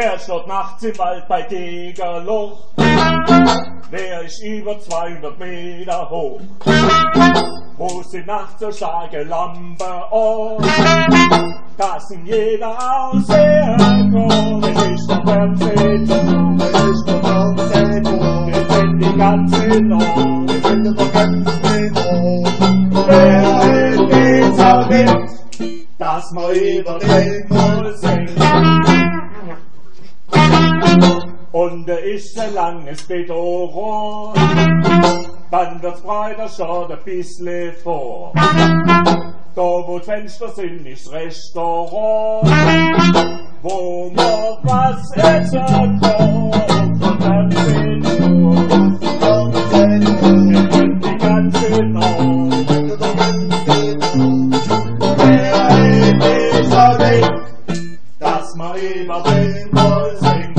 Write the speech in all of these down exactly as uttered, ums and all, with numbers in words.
Wer steht nachts im Wald bei Degerloch? Wer ist über zweihundert Meter hoch? Wo sind nachts so starke Lampe an? Das in jeder Ausherkommt. Es ist der Fernsehturm, es ist der Fernsehturm. Wir sind die ganze Nacht, wir sind der ganze Nacht. Wer will geht's auch nicht, dass wir über den Moll singen. Und er ist ein langes Betonrohr, dann wird's breiter, schaut ein bisschen vor. Da wo die Fenster sind, ist das Restaurant, wo noch was essen kann. Und dann sind wir die ganze Nacht. Wer hätte so denkt, dass man über den Moll singt.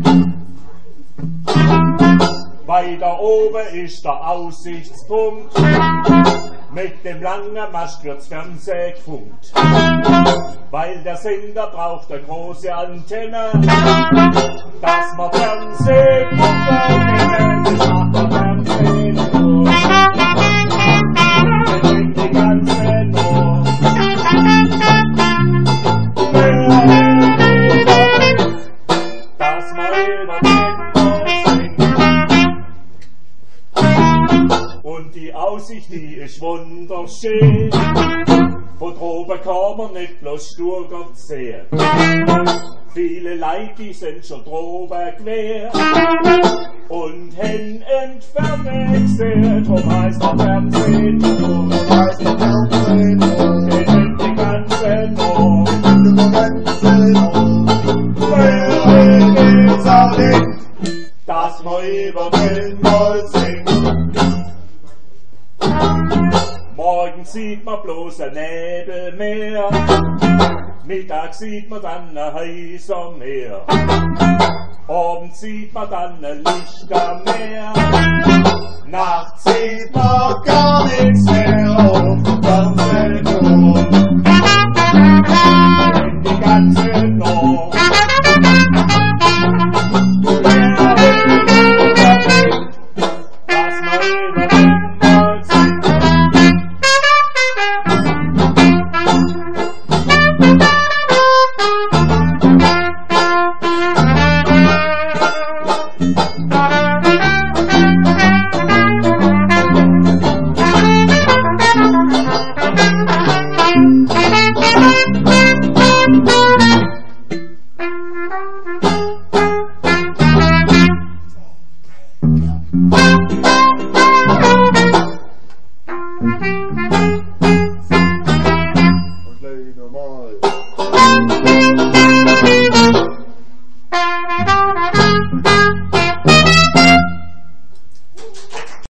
Weiter oben ist der Aussichtspunkt, mit dem langen Mast wird's Fernseh gefunkt. Weil der Sender braucht eine große Antenne, dass man Fernseh gucken, das macht der Fernsehturm. Wir sind die ganze Nacht. Wer hätte gedacht, dass man über den Moll singt. Und die Aussicht, die ist wunderschön. Von droben kann man nicht bloß Stuttgart sehen. Viele Leute, die sind schon droben quer und haben Entfernung gesehen. Drum heißt der Fernsehturm, drum heißt der Fernsehturm. Wir sind die ganze Nacht, wir sind die ganze Nacht. Wer hätte auch nicht, dass wir über den Moll singen. Morgens sieht man bloß ein Nebelmeer, Mittag sieht man dann ein heißer Meer, Abends sieht man dann ein Lichtermeer, nachts sieht man gar nichts mehr auf dem Fernsehen.